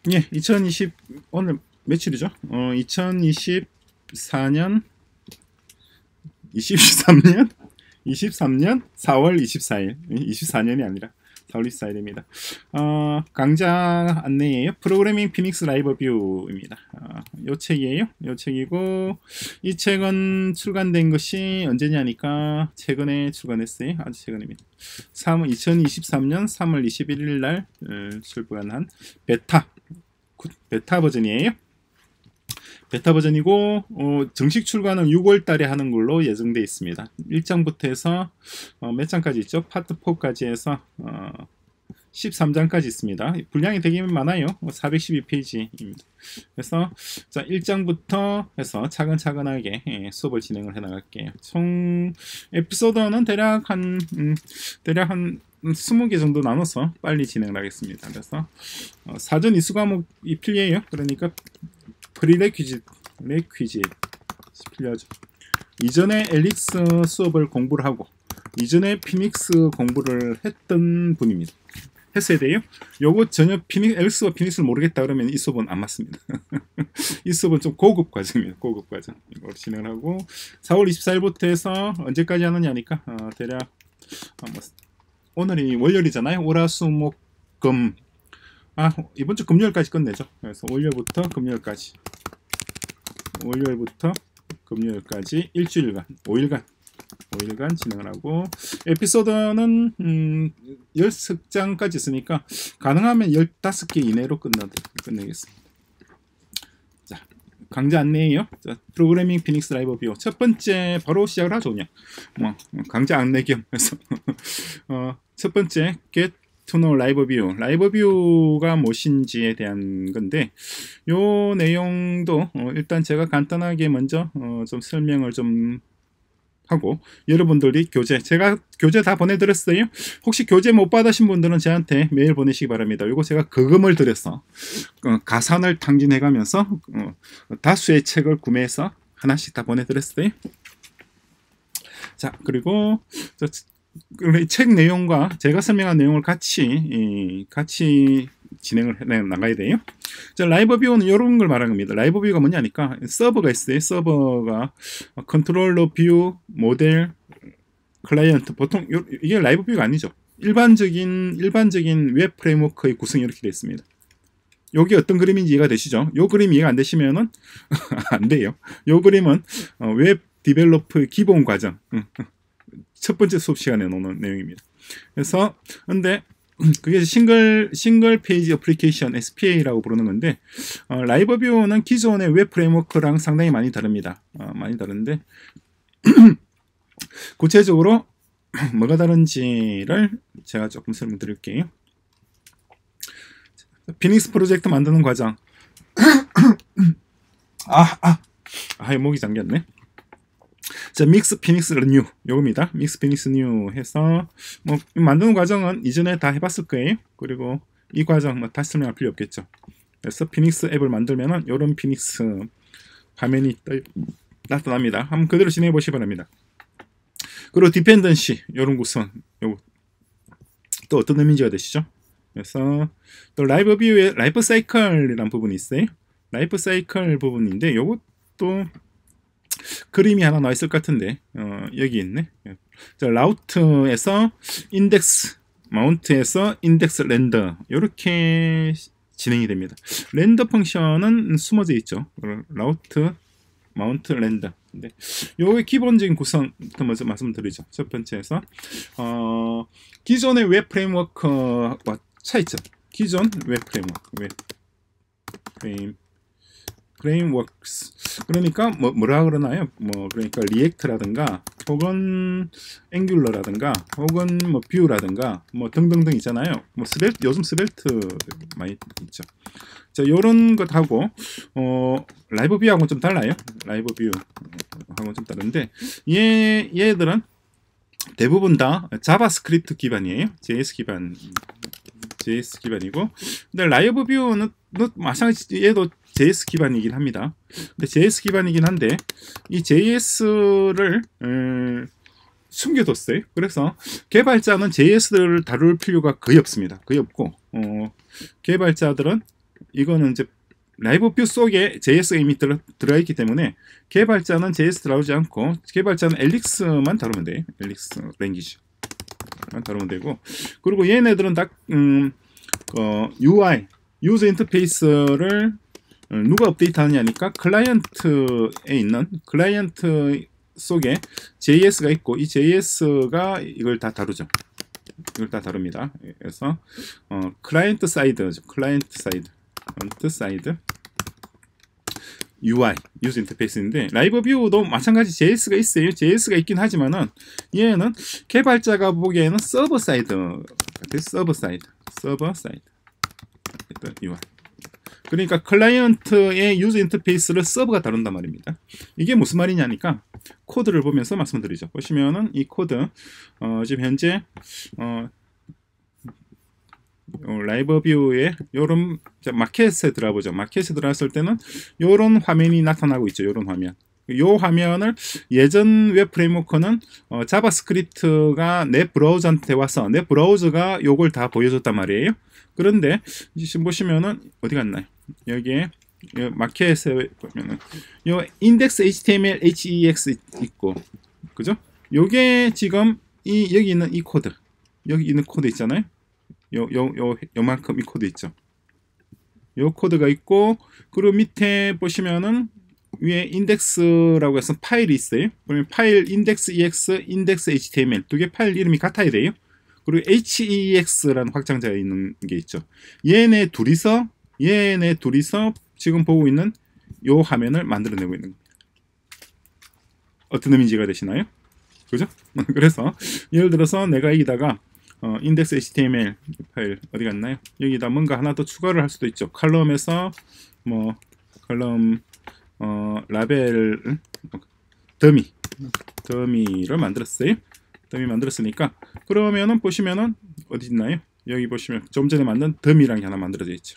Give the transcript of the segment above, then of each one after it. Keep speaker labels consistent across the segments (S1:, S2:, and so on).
S1: 예, 2020 오늘 며칠이죠? 2024년 23년 23년 4월 24일 24년이 아니라 4월 24일입니다. 강좌 안내예요. 프로그래밍 피닉스 라이브 뷰입니다. 요 책이에요. 요 책이고 이 책은 출간된 것이 언제냐니까 최근에 출간했어요. 아주 최근입니다. 2023년 3월 21일 날 출간한 베타 버전이에요. 베타 버전이고 정식 출간은 6월 달에 하는 걸로 예정되어 있습니다. 1장부터 해서 몇 장까지 있죠? 파트 4까지 해서 13장까지 있습니다. 분량이 되게 많아요. 412페이지입니다. 그래서 자 1장부터 해서 차근차근하게 수업을 진행을 해 나갈게요. 총 에피소드는 대략 한 20개 정도 나눠서 빨리 진행을 하겠습니다. 그래서 사전 이수 과목이 필요해요. 그러니까 프리레퀴짓 필요하죠. 이전에 엘릭스 수업을 공부를 하고 이전에 피닉스 공부를 했던 분입니다. 했어야 돼요. 요거 전혀 엘릭스와 피닉스를 모르겠다 그러면 이 수업은 안 맞습니다. 이 수업은 좀 고급 과정입니다. 고급 과정. 이걸 진행을 하고 4월 24일부터 해서 언제까지 하느냐니까 대략 오늘이 월요일이잖아요. 월화수목금 이번 주 금요일까지 끝내죠. 그래서 월요일부터 금요일까지 일주일간 5일간 진행을 하고 에피소드는 10장까지 있으니까 가능하면 15개 이내로 끝내겠습니다. 자, 강좌 안내예요. 자, 프로그래밍 피닉스 라이브 뷰 첫 번째 바로 시작을 하죠. 그냥 강좌 안내 겸 해서 첫 번째 get to know 라이브 뷰. 라이브 뷰가 무엇인지에 대한 건데 요 내용도 일단 제가 간단하게 먼저 좀 설명을 좀 하고 여러분들이 제가 교재 다 보내드렸어요. 혹시 교재 못 받으신 분들은 저한테 메일 보내시기 바랍니다. 이거 제가 거금을 들여서 가산을 탕진해가면서 다수의 책을 구매해서 하나씩 다 보내드렸어요. 자, 그리고 책 내용과 제가 설명한 내용을 같이 진행을 해 나가야 돼요. 자, 라이브 뷰는 이런 걸 말하는 겁니다. 라이브 뷰가 뭐냐니까 서버가 있어요. 서버가 컨트롤러 뷰, 모델, 클라이언트. 보통 이게 라이브 뷰가 아니죠. 일반적인 웹 프레임워크의 구성이 이렇게 되어 있습니다. 여기 어떤 그림인지 이해가 되시죠? 이 그림 이해가 안 되시면은 안 돼요. 이 그림은 웹 디벨로퍼의 기본 과정. 첫 번째 수업 시간에 나오는 내용입니다. 그래서 근데 그게 싱글 페이지 어플리케이션 SPA라고 부르는 건데 라이브 뷰는 기존의 웹 프레임워크랑 상당히 많이 다릅니다. 많이 다른데 구체적으로 뭐가 다른지를 제가 조금 설명드릴게요. 피닉스 프로젝트 만드는 과정. 목이 잠겼네. 자, 믹스 피닉스 뉴 요겁니다. 믹스 피닉스 뉴 해서 만드는 과정은 이전에 다 해봤을 거예요. 그리고 이 과정 다시 설명할 필요 없겠죠. 그래서 피닉스 앱을 만들면은 요런 피닉스 화면이 나타납니다. 한번 그대로 진행해 보시기 바랍니다. 그리고 디펜던시 요런 구성 요거 또 어떤 의미인지가 되시죠? 그래서 또 라이브 뷰에 라이프 사이클이라는 부분이 있어요. 라이프 사이클 부분인데 요것도 그림이 하나 나와 있을 것 같은데 여기 있네. 자, 라우트에서 인덱스, 마운트에서 인덱스 렌더 이렇게 진행이 됩니다. 렌더 펑션은 숨어져 있죠. 라우트, 마운트, 렌더. 근데 요의 기본적인 구성부터 먼저 말씀드리죠. 첫 번째에서 기존의 웹 프레임워크와 차이점. 기존 웹 프레임워크스 그러니까 뭐라 그러나요? 그러니까 리액트라든가 혹은 앵귤러라든가 혹은 뷰라든가 등등등 있잖아요. 요즘 스벨트 많이 있죠. 자, 요런 것하고 라이브 뷰하고는 좀 달라요. 라이브 뷰하고는 좀 다른데 얘들은 대부분 다 자바스크립트 기반이에요. JS 기반이고 근데 라이브 뷰는 마찬가지 얘도 JS 기반이긴 합니다. 근데 JS 기반이긴 한데 이 JS를 숨겨뒀어요. 그래서 개발자는 JS를 다룰 필요가 거의 없습니다. 거의 없고 개발자들은 이거는 이제 라이브 뷰 속에 JS가 이미 들어있기 때문에 개발자는 JS 다루지 않고 개발자는 엘릭스만 다루면 돼. 엘릭스 랭귀지만 다루면 되고, 그리고 얘네들은 다 UI 유저 인터페이스를 누가 업데이트하느냐니까 클라이언트에 있는 클라이언트 속에 JS가 있고 이 JS가 이걸 다 다루죠. 이걸 다 다룹니다. 그래서 클라이언트 사이드죠. 클라이언트 사이드 UI 유저 인터페이스인데, 라이브 뷰도 마찬가지 JS가 있어요. JS가 있긴 하지만은 얘는 개발자가 보기에는 서버 사이드 같아요. 서버 사이드 UI. 그러니까 클라이언트의 유저 인터페이스를 서버가 다룬단 말입니다. 이게 무슨 말이냐니까 코드를 보면서 말씀드리죠. 보시면은 이 코드 지금 현재 라이브 뷰에 요런 마켓에 들어보죠. 마켓에 들어갔을 때는 요런 화면이 나타나고 있죠. 요런 화면. 요 화면을 예전 웹 프레임워크는 자바스크립트가 내 브라우저한테 와서 내 브라우저가 요걸 다 보여줬단 말이에요. 그런데 지금 보시면은 어디 갔나요? 여기에 마켓에 보면은 요 index HTML, HEX 있고, 그죠? 요게 지금 여기 있는 이 코드, 여기 있는 코드 있잖아요. 요만큼 이 코드 있죠. 요 코드가 있고, 그리고 밑에 보시면은 위에 인덱스라고 해서 파일이 있어요. 그러면 파일 index ex, index html 두 개 파일 이름이 같아야 돼요. 그리고 HEX라는 확장자가 있는 게 있죠. 얘네 둘이서 지금 보고 있는 요 화면을 만들어내고 있는 겁니다. 어떤 의미인지 이해가 되시나요? 그죠? 그래서 예를 들어서 내가 여기다가 index html 파일 어디 갔나요? 여기다 뭔가 하나 더 추가를 할 수도 있죠. 컬럼에서 뭐 컬럼 라벨 더미를 만들었어요. 더미 만들었으니까 그러면은 보시면은 어디 있나요? 여기 보시면 좀 전에 만든 더미라는 게 하나 만들어져 있죠.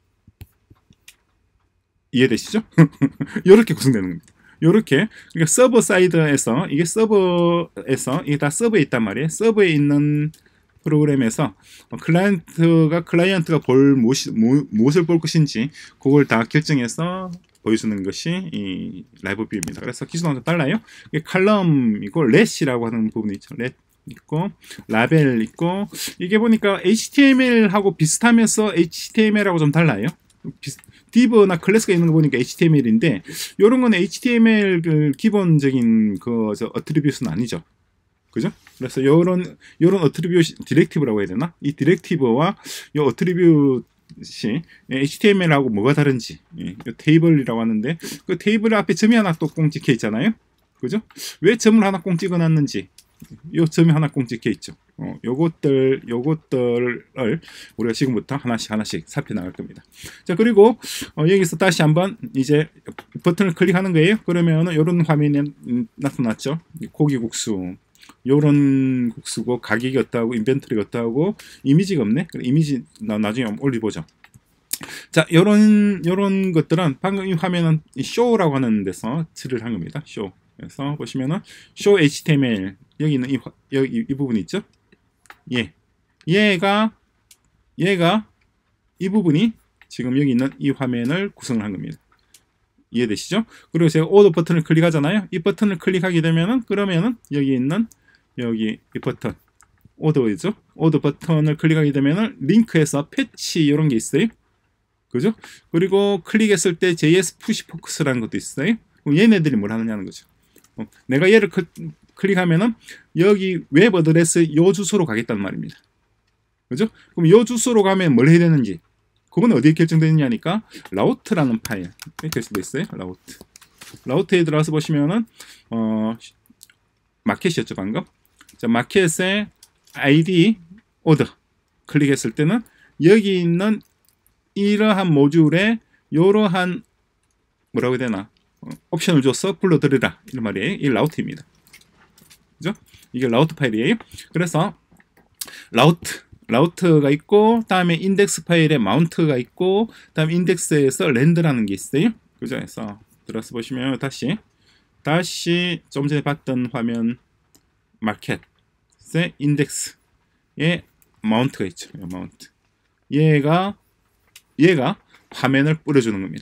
S1: 이해되시죠? 이렇게 구성되는 겁니다. 요렇게, 그러니까 서버 사이드에서 이게 다 서버에 있단 말이에요. 서버에 있는 프로그램에서 클라이언트가 무엇을 볼 것인지 그걸 다 결정해서 보여주는 것이 이 라이브 뷰입니다. 그래서 기술하고 좀 달라요. 이게 칼럼이고 렛이라고 하는 부분이 있죠. 렛 있고 라벨 있고, 이게 보니까 HTML하고 비슷하면서 HTML하고 좀 달라요. div나 클래스가 있는 거 보니까 HTML인데 요런 건 HTML 그 기본적인 그 어트리뷰트는 아니죠. 그죠? 그래서 요런 어트리뷰트 디렉티브라고 해야 되나? 이 디렉티브와 요 어트리뷰트이 HTML하고 뭐가 다른지, 요 테이블이라고 하는데 그 테이블 앞에 점이 하나 또 꽁 찍혀 있잖아요. 그죠? 왜 점을 하나 꽁 찍어 놨는지, 요 점이 하나 꽁 찍혀 있죠. 요것들을 우리가 지금부터 하나씩 살펴나갈 겁니다. 자, 그리고 여기서 다시 한번 이제 버튼을 클릭하는 거예요. 그러면은 요런 화면이 나타났죠. 고기국수, 요런 국수고 가격이 어떠하고 인벤토리가 어떠하고 이미지가 없네. 이미지 나중에 한번 올려보죠. 자, 요런 것들은 방금 이 화면은 쇼라고 하는 데서 처리를 한 겁니다. 쇼. 그래서 보시면은 show HTML 여기 있는 이 부분이 있죠. 얘가 이 부분이 지금 여기 있는 이 화면을 구성을 한 겁니다. 이해되시죠? 그리고 제가 오더 버튼을 클릭하잖아요. 이 버튼을 클릭하게 되면은 그러면은 여기 있는 이 버튼 오더죠. 오더 버튼을 클릭하게 되면은 링크에서 패치 이런 게 있어요. 그죠? 그리고 클릭했을 때 JS 푸시 포커스라는 것도 있어요. 그럼 얘네들이 뭘 하느냐는 거죠. 내가 얘를 클릭하면은 여기 웹 어드레스 요 주소로 가겠다는 말입니다. 그죠? 그럼 요 주소로 가면 뭘 해야 되는지 그건 어디에 결정되느냐니까 라우트라는 파일에 결정돼 있어요. 라우트에 들어가서 보시면은 마켓이었죠 방금. 자, 마켓의 ID 오더 클릭했을 때는 여기 있는 이러한 모듈에 이러한 뭐라고 해야 되나 옵션을 줘서 불러들이라 이런 말이에요. 이 라우트입니다. 그죠? 이게 라우트 파일이에요. 그래서 라우트가 있고 다음에 인덱스 파일에 마운트가 있고 다음에 인덱스에서 랜드라는 게 있어요. 그죠? 그래서 들어서 보시면 다시 좀 전에 봤던 화면 마켓의 인덱스에 마운트가 있죠. 마운트. 얘가 화면을 뿌려주는 겁니다.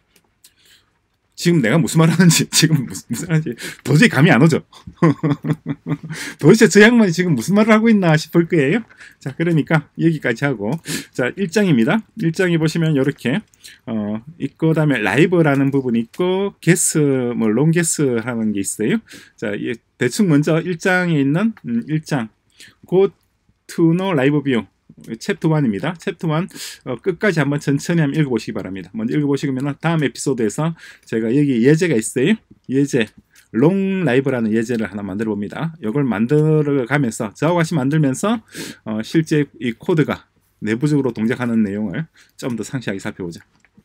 S1: 지금 내가 무슨 말 하는지, 지금 무슨 하는지 도저히 감이 안 오죠? 도대체 저 양반이 지금 무슨 말을 하고 있나 싶을 거예요. 자, 그러니까 여기까지 하고, 자, 1장입니다. 1장에 보시면 이렇게 있고, 그다음에 라이브라는 부분이 있고, 게스, 뭐 롱게스 하는 게 있어요. 자, 대충 먼저 1장에 있는 1장 Go to know 라이브 뷰 챕터 1입니다. 챕터 1 끝까지 한번 천천히 한번 읽어보시기 바랍니다. 먼저 읽어보시면 다음 에피소드에서 제가 여기 예제가 있어요. 예제 롱 라이브라는 예제를 하나 만들어 봅니다. 이걸 만들어 가면서 저하고 같이 만들면서 실제 이 코드가 내부적으로 동작하는 내용을 좀 더 상세하게 살펴보자.